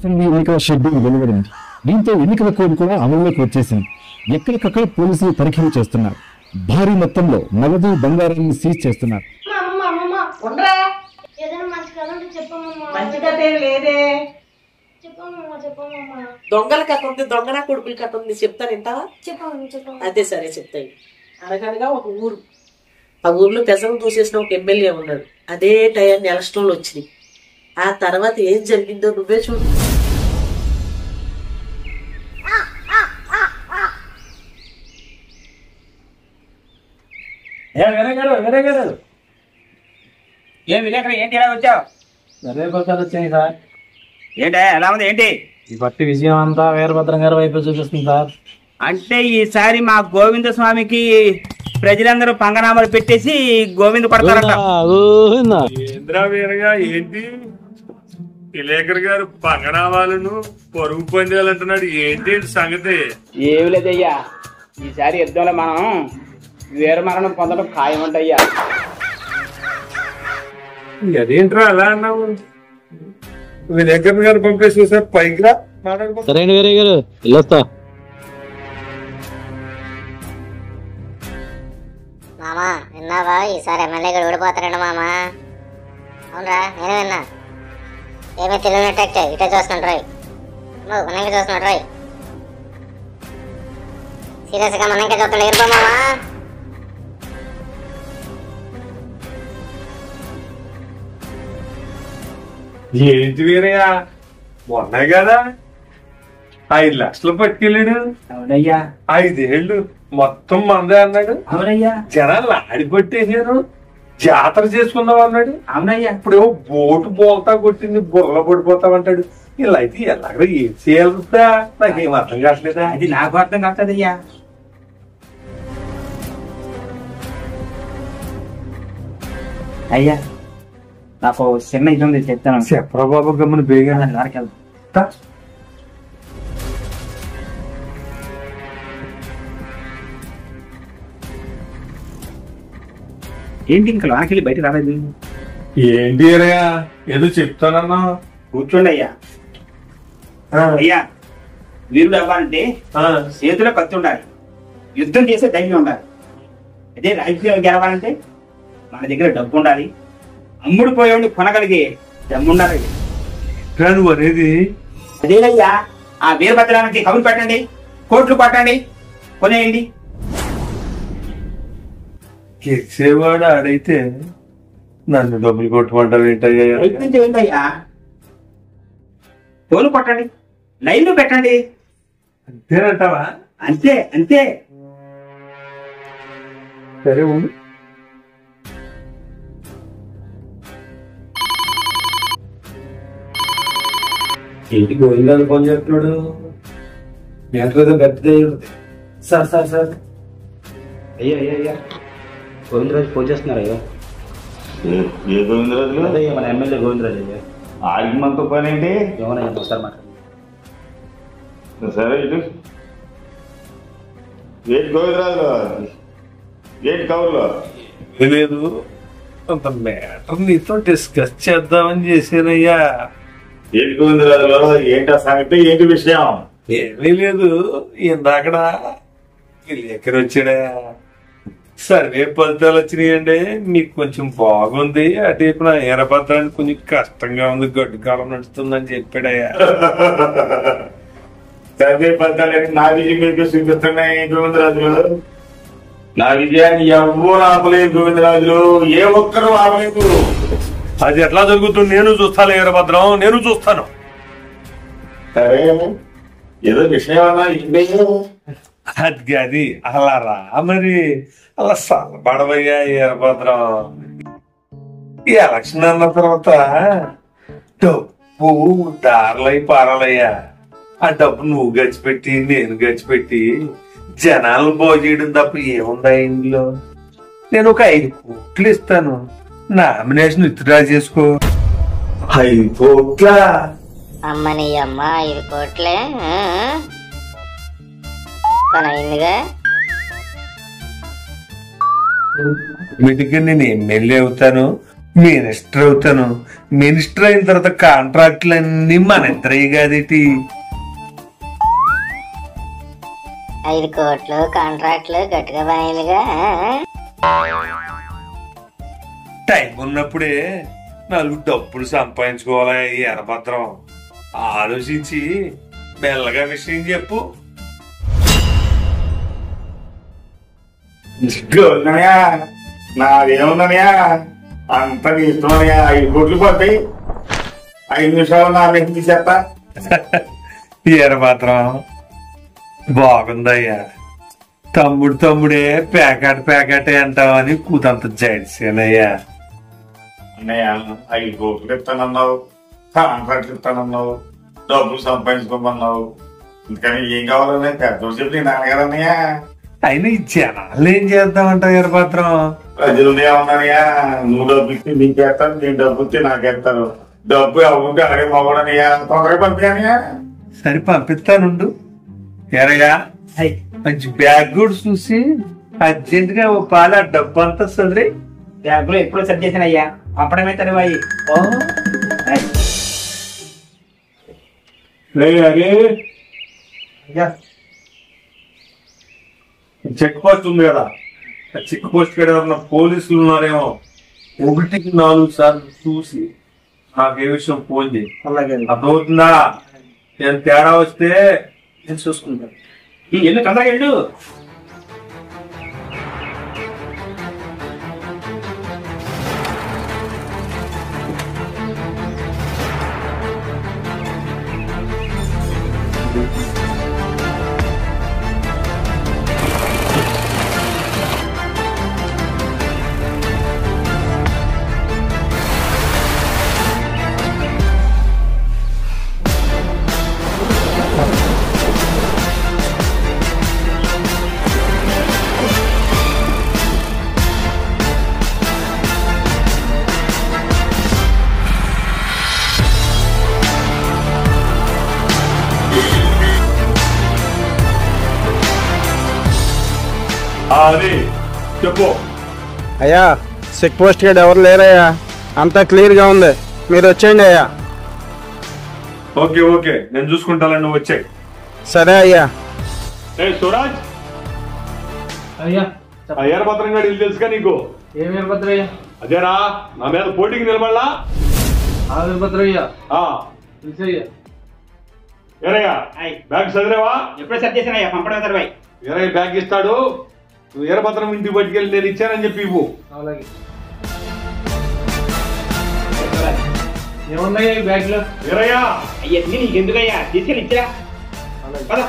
Assembly ఎన్నికల schedule వెలువడింది. దీంతో ఎన్నికల కోడ్ కూడా అమల్లోకి వచ్చేసింది. ఎక్కడికక్కడ పోలీసులు తనిఖీలు చేస్తున్నారు. భారీ మొత్తంలో నగదు బంగారాన్ని సీజ్ చేస్తున్నారు. దొంగల కథ ఉంది, దొంగన కొడుకుల కథ ఉంది, చెప్తాను వింటావా? అదే సరే చెప్తాయి. అనగనగా ఒక ఊరు, ఆ ఊర్లో పెసలు దూసేసిన ఒక ఎమ్మెల్యే ఉన్నాడు. అదే టైంని ఎలక్షన్లు వచ్చినాయి. ఆ తర్వాత ఏం జరిగిందో నువ్వే చూడు. ఏం విలేకరు ఏంటి ఇలా వచ్చావు? వచ్చాయి సార్. ఏంటి ఎలా ఉంది ఏంటి? ఈ పట్టి విజయం అంతా వీరభద్రం గారి వైపు చూపిస్తుంది సార్. అంటే ఈసారి మా గోవింద స్వామికి ప్రజలందరూ పంగనామాలు పెట్టేసి గోవింద పడతారట. ఏంటి విలేకర్ గారు పంగనామాలను పరుగు పందాలు అంటున్నాడు, ఏంటి సంగతి? ఏమి లేదయ్యా, ఈసారి యుద్ధంలో మనం వీర మరణం పొందడం ఖాయమంటయ్యా. అదేంట్రా అలా అన్నావు? విలేకర్ గారు పంపేసి సార్ పైకి రా మాట్లాడుకో. సరే అండి వీరయ్య గారు, వెళ్ళొస్తా. మామా విన్నావా, ఈసారి ఎమ్మెల్యే గారు ఓడిపోతారండి మామా. అవునరా, నేను విన్నా. ఏమీ తెలియనట్టే ఇటే చూస్తున్నాడు రాయ్, మనంగా చూస్తున్నాడు రాయ్. సీరియస్ గా మనంగా చూస్తున్నాడు. ఎరుపో మామా. ఏంటి వీరయ్యా, మొన్న కదా 5 లక్షలు పట్టుకెళ్ళాడు. అవునయ్యా. 5 ఏళ్ళు మొత్తం మందే అన్నాడు. అవునయ్యా. జనాలు ఆడిపట్టేసారు, జాతర చేసుకున్నావు అన్నాడు. అవునయ్యా. ఇప్పుడేమో బోటు బోల్తా కొట్టింది, బుర్రలో పడిపోతావంటాడు. ఇలా అయితే ఎలాగ ఏం చేయాలంటా నాకేం అర్థం కావట్లేదా? అది నాకు అర్థం కావట్లేదయ్యా. అయ్యా నాకు చిన్న ఇది ఉంది, చెప్తాను. చెప్పరా బాబు, గమ్మని బేగా ఏంటి ఇంకా లోనకెళ్ళి బయట రాలేదు? ఏంటి అరయ్యా, ఏదో చెప్తానన్నా. కూర్చోండి అయ్యా. అయ్యా, వీరుడు అవ్వాలంటే చేతిలో కత్తి ఉండాలి, యుద్ధం చేసే ధైర్యం ఉండాలి. అదే రాజకీయాలు గెలవాలంటే మన దగ్గర డబ్బు ఉండాలి, అమ్ముడు పోయేవాడిని కొనగలిగే దమ్ము ఉండాలి. నువ్వు అనేది అదేనయ్యా, ఆ వీరభద్రానికి కబురు పెట్టండి, కోట్లు పట్టండి, కొనేయండి. గెలిచేవాడు ఆడైతే నన్ను డబ్బులు కొట్టమంటావు ఏంటయ్యా? ఏంటయ్యా, తోలు కొట్టండి, లైన్లు పెట్టండి. అంతేనంటావా? అంతే అంతే. సరే ఉండు. ఏంటి గోవిందాలు ఫోన్ చేస్తున్నాడు? మ్యాటర్ పెద్దదే. సార్ సార్ సార్, అయ్యా అయ్యా అయ్యా, గోవిందరాజు ఫోన్ చేస్తున్నారు అయ్యా. ఏ గోవిందరాజు? అదయ్యా మన ఎమ్మెల్యే గోవిందరాజు అయ్యా. ఆడికి మనతో పని ఏంటి? ఏమన్నా ఒకసారి మాట్లాడు. సరే ఇటు ఏంటి గోవిందరాజులో, ఏంటి కవర్లో? లేదు, అంత మ్యాటర్ నీతో డిస్కస్ చేద్దామని చేశానయ్యా. ఏంటి గోవిందరాజులో, ఏంటి ఆ సంగతి, ఏంటి విషయం? ఏమీ లేదు, ఇందాకడ విలేకరు వచ్చాడా, సర్వే ఫలితాలు వచ్చినాయండి, మీకు కొంచెం బాగుంది, అటువైపు నా వీరభద్రానికి కొంచెం కష్టంగా ఉంది, గడ్డు కాలం నడుస్తుందని చెప్పాడయ్యా. సర్వే ఫలితాలు నా విజయం మీకు చూపిస్తున్నాయి గోవిందరాజులు. నా విజయాన్ని ఎవ్వరూ ఆపలేదు గోవిందరాజులు, ఏ ఒక్కరూ ఆపలేదు. అది ఎట్లా జరుగుతుంది నేను చూస్తాను వీరభద్రం, నేను చూస్తాను. సరే, ఏదో విషయం అన్నా అది అలా రా మరి, అలా సలబడవయ్యా వీరభద్రం. ఈ ఎలక్షన్ అన్న తర్వాత డబ్బు దారులై పారాలయ్యా. ఆ డబ్బు నువ్వు గచ్చిపెట్టి నేను గచ్చిపెట్టి జనాలను బాగుచేయడం తప్ప ఏముందా ఇందులో? నేను ఒక 5 కోట్లు ఇస్తాను, నామినేషన్ విత్డ్రా చేసుకో. 5 కోట్ల? అమ్మని అమ్మ, 5 కోట్లే పని అయిందిగా. మీటికి నేను ఎమ్మెల్యే అవుతాను, మినిస్టర్ అవుతాను. మినిస్టర్ అయిన తర్వాత కాంట్రాక్టులన్నీ మన ఇద్దరయ్య కాదేటి. 5 కోట్లు కాంట్రాక్ట్లు గట్టిగా బాయిలుగా. టైం ఉన్నప్పుడే 4 డబ్బులు సంపాదించుకోవాలా ఈ ఎర్రపత్రం. ఆలోచించి మెల్లగా విషయం చెప్పు. నాదేముందనయా, అంత నీ ఇష్టమనయా. 5 కోట్లు పోతాయి, 5 నిమిషాలు నా మీద తీసేస్తా. ఈ ఎర్రపత్రం బాగుందయ్యా. తమ్ముడే ప్యాకెట్ అంటావని కూతంత జడిసేనయ్యా. అన్నయ్య 5 కోట్లు ఇస్తానన్నావు, కాంట్రాక్ట్ ఇస్తానన్నావు, డబ్బులు సంపాదించుకోమన్నావు. ఇందుకని ఏం కావాలన్నా పెద్దోడు చెప్పి నాన్నగారు అన్నయ్య. అయినా ఈ జనాలు ఏం చేద్దామంటావు ఎర్రపత్రం? ప్రజలు ఏమన్నానయ్యా, నువ్వు డబ్బు ఇస్తే నీకేస్తాను, నేను డబ్బు ఇస్తే నాకేస్తాను. డబ్బు అవ్వుంటే అలాగే మగోడనయ్యా, తొందరగా పంపించానయ్యా. సరే పంపిస్తానుండు. ఎరయ్యా మంచి బ్యాగ్ కూడా చూసి అర్జెంట్ గా ఓ పాల డబ్బు అంతా సదిరి. బ్యాగ్ లో ఎప్పుడో సెట్ చేశానయ్యా, పంపడమే తరువాయి. చెక్ పోస్ట్ ఉంది కదా, చెక్ పోస్ట్ కాడ ఎవరన్నా పోలీసులు ఉన్నారేమో 1కి 4 సార్లు చూసి నాకు ఏ విషయం ఫోన్ చేయి. అర్థమవుతుందా? నేను తేడా వస్తే నేను చూసుకుంటాను. ఎల్లు తొందరగా వెళ్ళు. అది చెప్పు. అయ్యా చెక్ పోస్ట్ గేట్ ఎవరు లేరయ్యా, అంతా క్లియర్ గా ఉంది, మీరు వచ్చేయండి అయ్యా. ఓకే ఓకే, నేను చూసుకుంటాను, నువ్వు వచ్చాయి. సరే అయ్యా. స్వరాజ్ అయ్యా ఆ ఎర్రపత్రం గారు ఇల్లు తెలుసుగా నీకు? ఏం వీరభద్రయ్యా? అదేరా, నా మీద పోటీకి నిలబడలా? ఆ వీరభద్రయ్యా ఆ, తెలుసయ్యా. ఏరయ్యా బ్యాగ్ చదివావా? ఎప్పుడో సెట్ చేశానయ్యా, పంపడమే తరువాయి. ఏరయ్య బ్యాగ్ ఇస్తాడు, నువ్వు ఎర్రపత్రం ఇంటికి పట్టుకెళ్ళి నేను ఇచ్చానని చెప్పి ఇవ్వు. అలాగే. ఏమున్నాయా ఈ బ్యాగ్ లో? ఏరయ్యా అయ్యా నీకు ఎందుకయ్యా, తీసుకెళ్ళి ఇచ్చా. పద.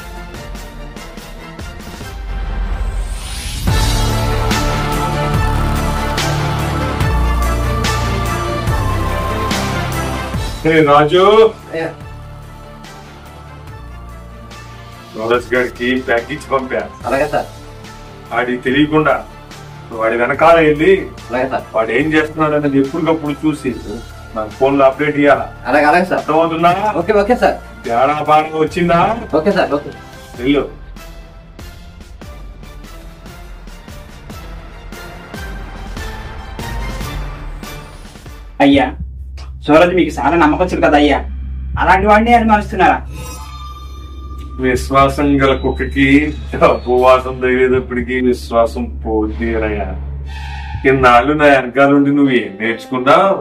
రాజు, రాజు గారికి ప్యాకేజ్ పంపా. అలాగే సార్. వాడికి తెలియకుండా వాడి వెనకాల వెళ్ళి అలాగే సార్. వాడు ఏం చేస్తున్నాడు అనేది ఎప్పటికప్పుడు చూసి నాకు ఫోన్ లో అప్డేట్ ఇవ్వాలా. అలాగే అలాగే సార్. అర్థమవుతుందా? Okay okay sir. తేడా బాగా వచ్చిందా? Okay sir. ఓకే. వెళ్ళు. అయ్యా సూరజ్ మీకు చాలా నమ్మకం కదా అయ్యా, అలాంటి వాడిని అనుమానిస్తున్నారా? విశ్వాసం గల కుక్కకి ఉపవాసం తగిలేటప్పటికి విశ్వాసం పోతీరయ్యా. ఇన్నాళ్ళు నా వెనకాలండి నువ్వేం నేర్చుకున్నావు?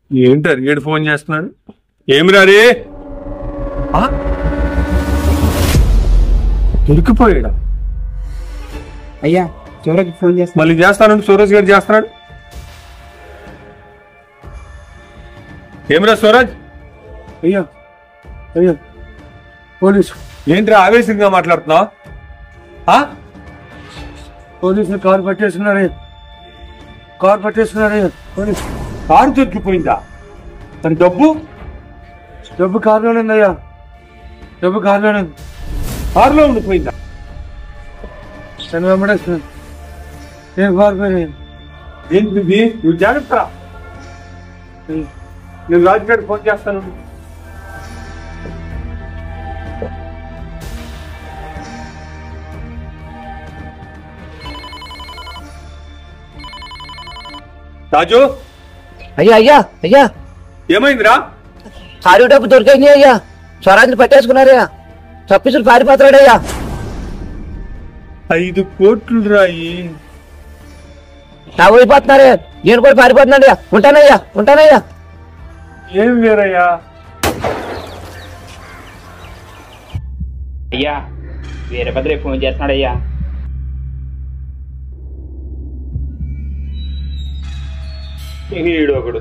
ఏంటి అరిగేడు ఫోన్ చేస్తున్నాడు? ఏమిరా రే? దొరికిపోయాడా? అయ్యా సూరజ్ ఫోన్ చేస్తా. మళ్ళీ చేస్తానండి. సూరజ్ గారు చేస్తున్నాడు. ఏమిరా సూరజ్? అయ్యా అయ్యా పోలీసు. ఏంట్రా ఆవేశంగా మాట్లాడుతున్నావు? పోలీసులు కారు పట్టేస్తున్నారే. కారు పట్టేస్తున్నారే. పోలీసు కారు దొరికిపోయిందా? తన డబ్బు డబ్బు కారులోనే ఉందయ్యా. డబ్బు కారులోనే ఉంది. కారులో ఉండిపోయిందా? తను వెంబడేస్తున్నాను. నేను పారిపోయాను. ఏంటిది? నువ్వు జాగ్రత్త. నేను రాజుగారికి ఫోన్ చేస్తాను. రాజు అయ్యా అయ్యా అయ్యా ఏమైందిరా? కారు డబ్బు దొరికింది అయ్యా. స్వరాజ్ని పట్టేసుకున్నారయ్యా. తప్పిసులు పారిపోతాడయ్యా. 5 కోట్లు రాయి. నా ఊరిపోతున్నారే. నేను కూడా పారిపోతున్నాడయ్యా. ఉంటానయ్యా ఉంటానయ్యా. ఏం వేరయ్యా? అయ్యా వీరభద్రయ్య ఫోన్ చేస్తున్నాడయ్యా. ఈడొకడు.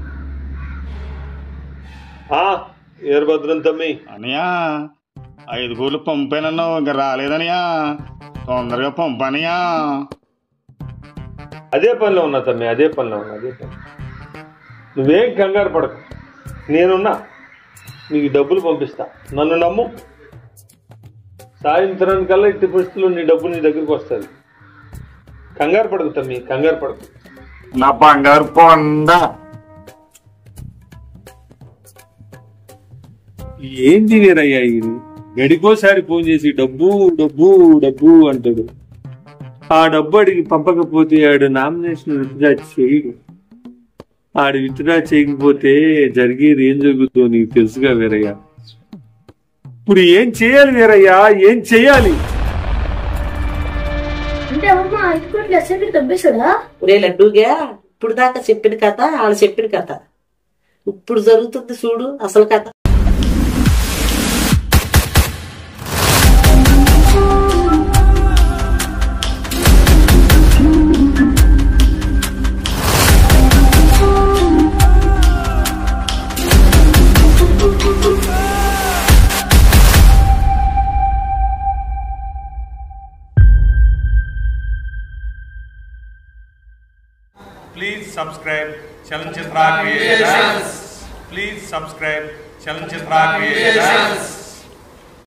వీరభద్రం తమ్మి. అనయా 5 కోట్లు పంపానన్నావు, ఇంకా రాలేదనియా. తొందరగా పంపనయా. అదే పనిలో ఉన్నా తమ్మి, అదే పని. నువ్వేం కంగారు పడకు, నేనున్నా. నీకు డబ్బులు పంపిస్తా, నన్ను నమ్ము. సాయంత్రానికల్లా ఇట్టి పరిస్థితుల్లో నీ డబ్బు నీ దగ్గరికి వస్తుంది. కంగారు పడకు తమ్మి, కంగారు పడకు. నా బంగారు కొండ. ఏంటి వీరయ్యా ఇది? గడికోసారి ఫోన్ చేసి డబ్బు డబ్బు డబ్బు అంటాడు. ఆ డబ్బు అడిగి పంపకపోతే ఆడు నామినేషన్ విత్డ్రా చేయడు. ఆడు విత్డ్రా చేయకపోతే జరిగేది ఏం జరుగుతుందో నీకు తెలుసుగా వీరయ్యా. ఇప్పుడు ఏం చేయాలి వీరయ్యా? ఏం చెయ్యాలి? ఒరే లడ్డూగా, ఇప్పుడు దాకా చెప్పిన కథ వాళ్ళు చెప్పిన కథ. ఇప్పుడు జరుగుతుంది చూడు అసలు కథ. Please subscribe Chalanchitra Creations. Please subscribe Chalanchitra Creations.